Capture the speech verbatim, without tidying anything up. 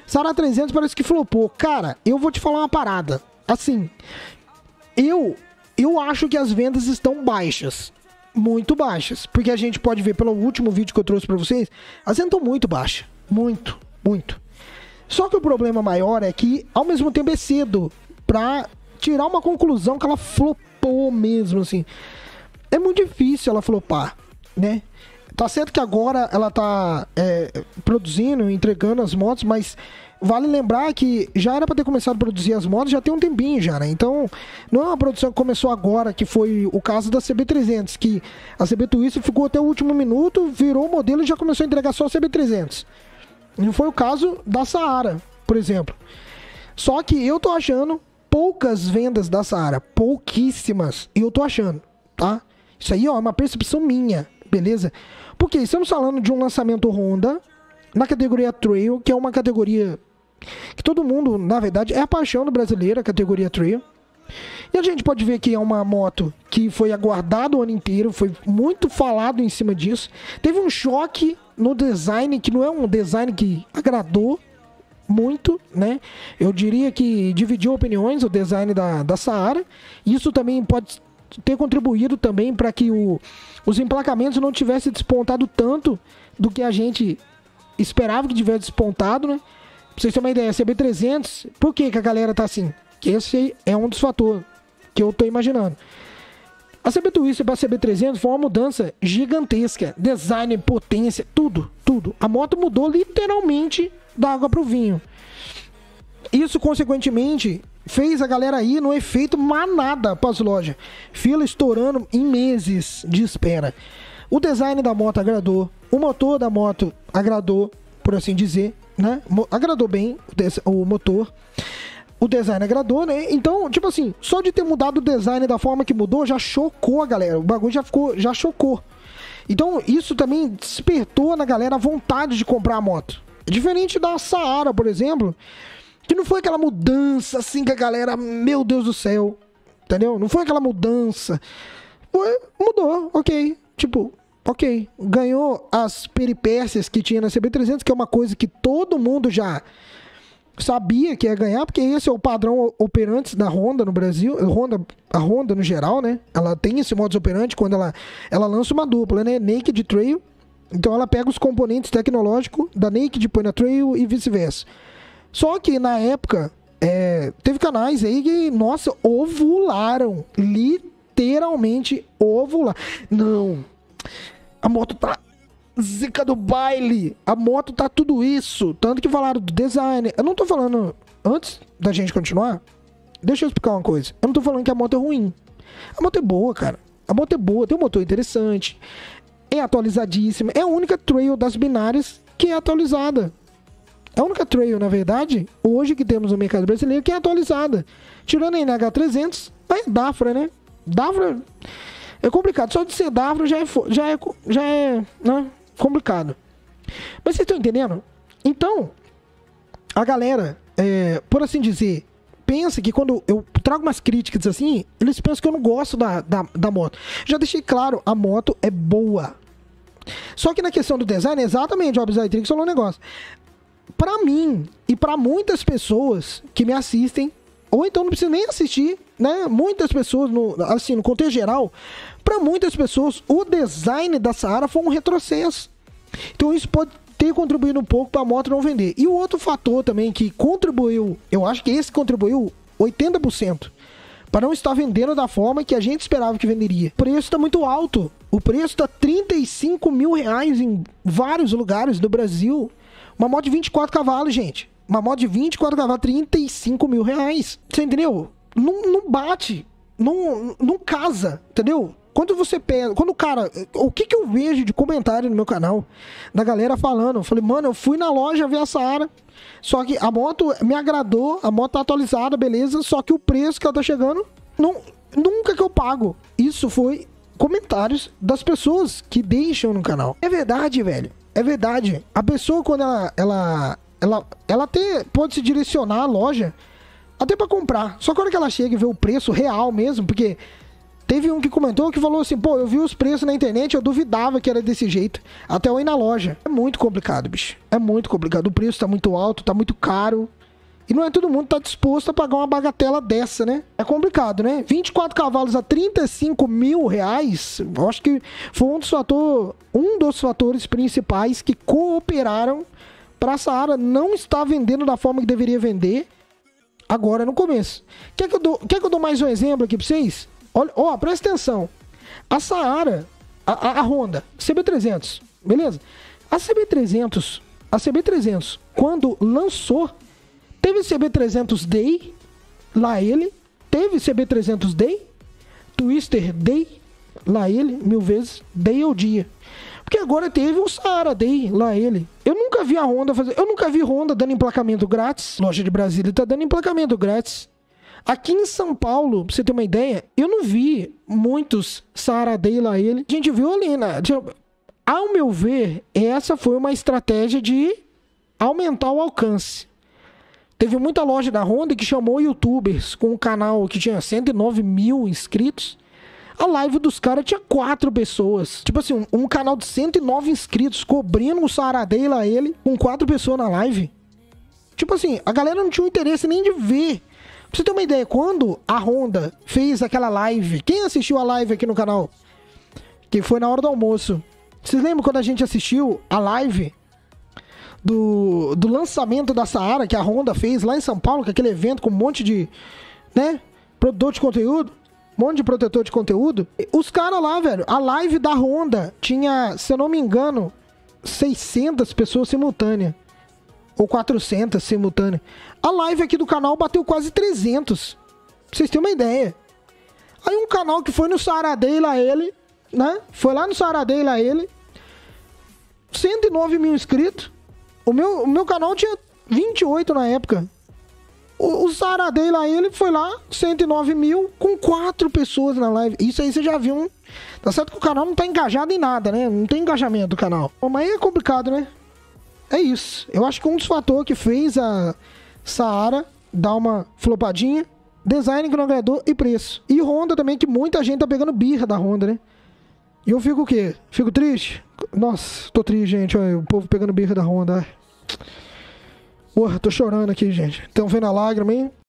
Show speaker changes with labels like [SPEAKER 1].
[SPEAKER 1] Saara trezentos parece que flopou. Cara, eu vou te falar uma parada. Assim, eu, eu acho que as vendas estão baixas. Muito baixas. Porque a gente pode ver pelo último vídeo que eu trouxe pra vocês, as vendas estão muito baixas. Muito, muito. Só que o problema maior é que, ao mesmo tempo, é cedo pra tirar uma conclusão que ela flopou mesmo, assim. É muito difícil ela flopar, né? Tá certo que agora ela tá é, produzindo, entregando as motos, mas vale lembrar que já era pra ter começado a produzir as motos já tem um tempinho já, né? Então, não é uma produção que começou agora, que foi o caso da C B trezentos, que a C B Twister ficou até o último minuto, virou o modelo e já começou a entregar só a C B trezentos. Não foi o caso da Saara, por exemplo. Só que eu tô achando poucas vendas da Saara, pouquíssimas, e eu tô achando, tá? Isso aí, ó, é uma percepção minha, beleza? Porque estamos falando de um lançamento Honda na categoria Trail, que é uma categoria que todo mundo, na verdade, é a paixão do brasileiro, a categoria Trail. E a gente pode ver que é uma moto que foi aguardada o ano inteiro, foi muito falado em cima disso. Teve um choque no design, que não é um design que agradou muito, né? Eu diria que dividiu opiniões o design da, da Saara. Isso também pode ter contribuído também para que o, os emplacamentos não tivessem despontado tanto do que a gente esperava que tivesse despontado, né? Pra vocês terem uma ideia, a C B trezentos, por que que a galera tá assim? Que esse é um dos fatores que eu tô imaginando. A C B Twister para a C B trezentos foi uma mudança gigantesca. Design, potência, tudo, tudo. A moto mudou literalmente da água pro vinho. Isso, consequentemente, fez a galera ir no efeito manada para as lojas. Fila estourando em meses de espera. O design da moto agradou. O motor da moto agradou, por assim dizer, né? Agradou bem o motor. O design agradou, né? Então, tipo assim, só de ter mudado o design da forma que mudou, já chocou a galera. O bagulho já ficou, já chocou. Então, isso também despertou na galera a vontade de comprar a moto. Diferente da Saara, por exemplo, que não foi aquela mudança assim que a galera, meu Deus do céu, entendeu? Não foi aquela mudança. Foi, mudou, ok. Tipo, ok. Ganhou as peripécias que tinha na C B trezentos, que é uma coisa que todo mundo já sabia que ia ganhar, porque esse é o padrão operante da Honda no Brasil. A Honda, a Honda no geral, né? Ela tem esse modus operandi quando ela, ela lança uma dupla, né? Naked Trail. Então ela pega os componentes tecnológicos da Naked, põe na Trail e vice-versa. Só que na época, é, teve canais aí que, nossa, ovularam. Literalmente ovularam. Não. A moto tá zica do baile. A moto tá tudo isso. Tanto que falaram do design. Eu não tô falando... Antes da gente continuar, deixa eu explicar uma coisa. Eu não tô falando que a moto é ruim. A moto é boa, cara. A moto é boa. Tem um motor interessante. É atualizadíssima. É a única trail das binárias que é atualizada. É a única trail, na verdade, hoje que temos no mercado brasileiro, que é atualizada. Tirando a N H trezentos, é Dafra, né? Dafra é complicado. Só de ser Dafra já é, já é, já é né? complicado. Mas vocês estão entendendo? Então, a galera, é, por assim dizer, pensa que quando eu trago umas críticas assim, eles pensam que eu não gosto da, da, da moto. Já deixei claro, a moto é boa. Só que na questão do design, exatamente, o Obsitrix falou um negócio. Pra mim e pra muitas pessoas que me assistem, ou então não precisa nem assistir, né? Muitas pessoas, no, assim, no contexto geral, pra muitas pessoas, o design da Saara foi um retrocesso. Então isso pode ter contribuído um pouco pra moto não vender. E o outro fator também que contribuiu, eu acho que esse contribuiu oitenta por cento para não estar vendendo da forma que a gente esperava que venderia. O preço está muito alto. O preço está trinta e cinco mil reais em vários lugares do Brasil. Uma moto de vinte e quatro cavalos, gente. Uma moto de vinte e quatro cavalos, trinta e cinco mil reais. Você entendeu? Não, não bate. Não, não casa, entendeu? Quando você pega... Quando o cara... O que que eu vejo de comentário no meu canal? Da galera falando. Eu falei, mano, eu fui na loja ver a Saara. Só que a moto me agradou. A moto tá atualizada, beleza. Só que o preço que ela tá chegando... Não, nunca que eu pago. Isso foi comentários das pessoas que deixam no canal. É verdade, velho. É verdade. A pessoa, quando ela... Ela, ela, ela até pode se direcionar à loja... Até pra comprar. Só que quando ela chega e vê o preço real mesmo... Porque... Teve um que comentou que falou assim, pô, eu vi os preços na internet, eu duvidava que era desse jeito. Até eu ir na loja. É muito complicado, bicho. É muito complicado. O preço tá muito alto, tá muito caro. E não é todo mundo que tá disposto a pagar uma bagatela dessa, né? É complicado, né? vinte e quatro cavalos a trinta e cinco mil reais, eu acho que foi um dos, fator, um dos fatores principais que cooperaram para a Saara não estar vendendo da forma que deveria vender agora no começo. Quer que eu dou, quer que eu dou mais um exemplo aqui para vocês? Olha, ó, presta atenção. A Saara, a, a, a Honda, C B trezentos, beleza? A C B trezentos, a C B trezentos, quando lançou, teve C B trezentos Day, lá ele. Teve C B trezentos Day, Twister Day, lá ele, mil vezes. Day é o dia. Porque agora teve o Saara Day, lá ele. Eu nunca vi a Honda fazer... Eu nunca vi Honda dando emplacamento grátis. Loja de Brasília tá dando emplacamento grátis. Aqui em São Paulo, pra você ter uma ideia, eu não vi muitos Saara Day, lá ele. A gente viu ali, né? Ao meu ver, essa foi uma estratégia de aumentar o alcance. Teve muita loja da Honda que chamou youtubers com um canal que tinha cento e nove mil inscritos. A live dos caras tinha quatro pessoas. Tipo assim, um, um canal de cento e nove inscritos cobrindo o Saara Day, lá ele, com quatro pessoas na live. Tipo assim, a galera não tinha interesse nem de ver. Pra você ter uma ideia, quando a Honda fez aquela live... Quem assistiu a live aqui no canal? Que foi na hora do almoço. Vocês lembram quando a gente assistiu a live... Do, do lançamento da Saara que a Honda fez lá em São Paulo, com aquele evento com um monte de, né, produtor de conteúdo, um monte de protetor de conteúdo. Os caras lá, velho, a live da Honda tinha, se eu não me engano, seiscentas pessoas simultâneas, ou quatrocentas simultâneas. A live aqui do canal bateu quase trezentos, pra vocês terem uma ideia. Aí um canal que foi no Saara Day, lá ele, né, foi lá no Saara Day, lá ele, cento e nove mil inscritos. O meu, o meu canal tinha vinte e oito na época. O, o Saara Day, lá ele foi lá, cento e nove mil, com quatro pessoas na live. Isso aí você já viu. Um... Tá certo que o canal não tá engajado em nada, né? Não tem engajamento do canal. Mas aí é complicado, né? É isso. Eu acho que um dos fatores que fez a Saara dar uma flopadinha, design que não agradou e preço. E Honda também, que muita gente tá pegando birra da Honda, né? E eu fico o quê? Fico triste? Nossa, tô triste, gente. Olha, o povo pegando birra da Honda. Porra, tô chorando aqui, gente. Estão vendo a lágrima, hein?